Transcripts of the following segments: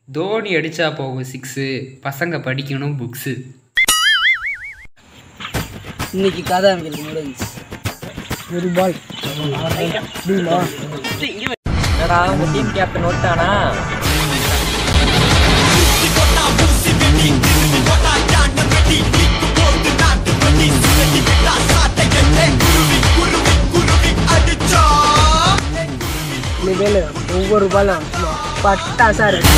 தோனி அடிச்சா போகும் 6, பசங்க படிக்கணும் புக்ஸு. இன்னைக்கு கதை எங்களுக்கு முடிஞ்சு ஒரு பால் என்னடா உங்க டீம் கேப்டன் ஓட்டானா? ஒவ்வொரு பாலும் பட்டாசா இருக்கு.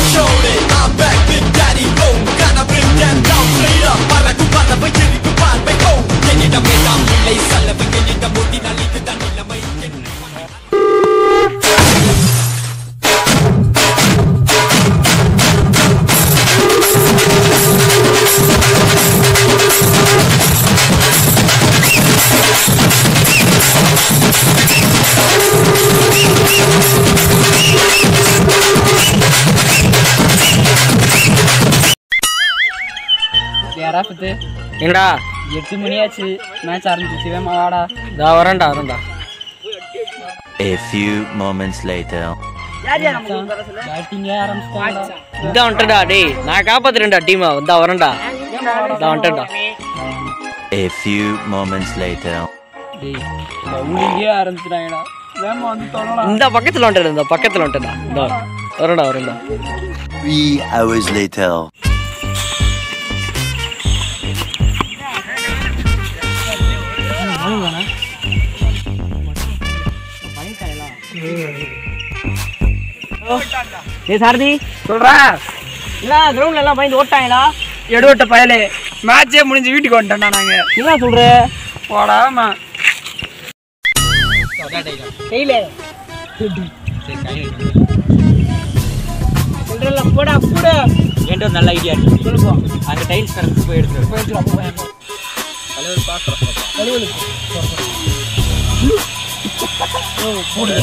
என்னடா 8 மணியாச்சு, மேட்ச் ஆரம்பிச்சு. வேமா வாடா. வரேன்டா. A few moments later. பேட்டிங்கே ஆரம்பிச்சிட்டாங்க. இதான் வந்துட்டா டேய், நான் காப்பாத்துறேன்டா டீமை. வரேன்டா. வந்துட்டா. A few moments later. டேய் பவுலிங்கே ஆரம்பிச்சிட்டாங்கடா. வேமா வந்து தொடலாம். இந்த பக்கத்துல வந்துட்டா. வரேன்டா. 3 hours later. சாரதி சொல்றா, என்ன கிரவுண்ட்ல எல்லாம் பயந்து ஓட்டாங்களா? எடுவட்ட பயலே, மேட்சே முடிஞ்சு வீட்டுக்கு வந்துட்டோம்டா நாங்க. என்ன சொல்ற? போடாமா கையில சொல்றல போடா போடா. ஏண்டோ நல்ல ஐடியா இருக்கு. சொல்லுப்பா. அந்த டைல்ஸ் கரெக்ட் போய் எடுத்துட்டு தலைவர் பாக்குறோம். தலைவர் போடு.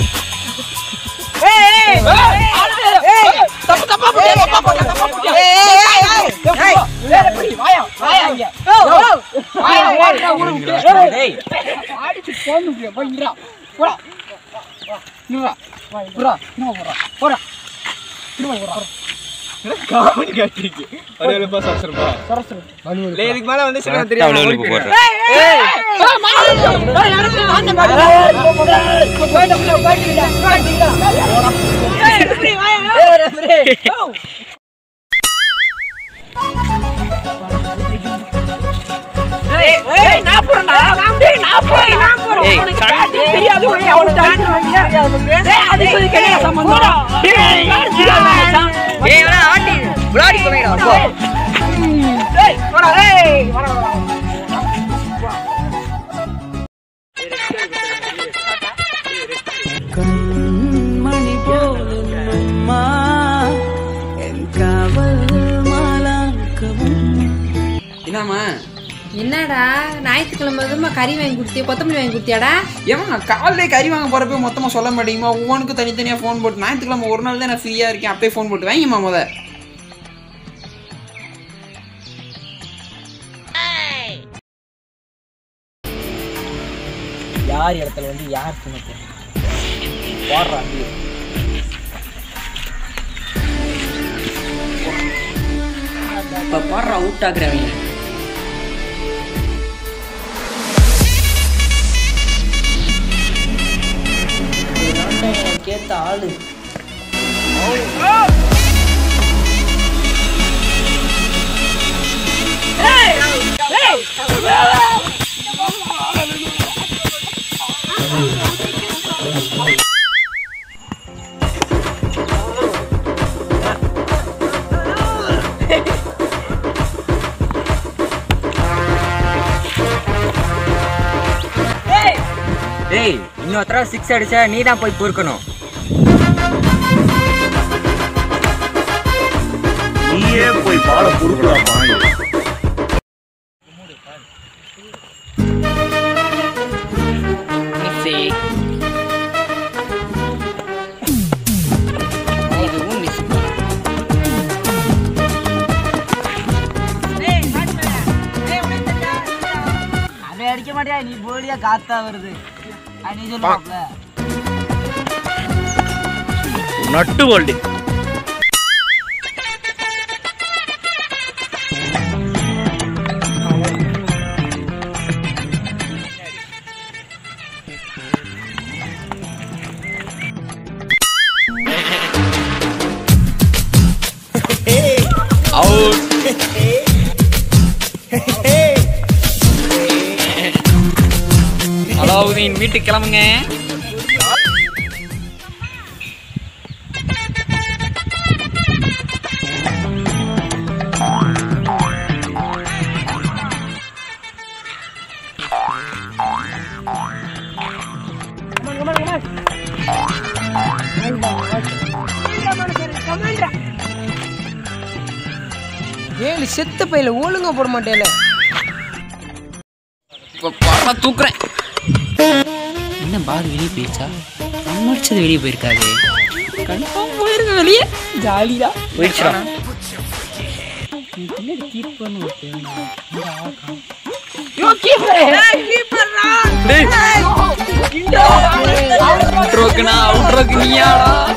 என்னடா ஞாயிற்றுக்கிழமை கறி வாங்கி கொடுத்தியா, கொத்தமல்லி வாங்கி கொடுத்தியாடா? ஏமா காலையிலே கறி வாங்க போறப்ப மொத்தமா சொல்ல மாட்டேங்குமா? ஒவ்வொன்றுக்கும் தனித்தனியா ஃபோன் போட்டு, ஞாயிற்றுக்கிழமை ஒரு நாள் தான் நான் ஃப்ரீயா இருக்கேன், அப்பயே ஃபோன் போட்டு வாங்கிமா முத. யார் இடத்துல வந்து யார் துணைக்கு போடுறாங்க. இப்போ பாடுறா அவுட் ஆகுறவங்க. கேட்ட ஆளு டேய், இன்னொருத்தர 6 அடிச்சா நீ தான் போய் பொறுக்கணும். நீயே போய் பால பொறுக்கடா பாய். அடிக்க மாட்டியா? நீ போலியா காத்தா வருது. நீ சொல்லுவாப்ல நட்டு போல்டி. குயின் வீட்டுக்கு கிளம்புங்க. ஏழு செத்த பையில ஒழுங்கா போட மாட்டேல. இப்போ தூக்குறேன். என்ன பார் வெளியே போயிடுச்சா? அம்மடிச்சது வெளியே போயிருக்காது. கன்ஃபார்ம் போயிருங்க வெளியே. ஜாலியா போயிடுச்சா? அவுட் ரோக்கு நீயாடா.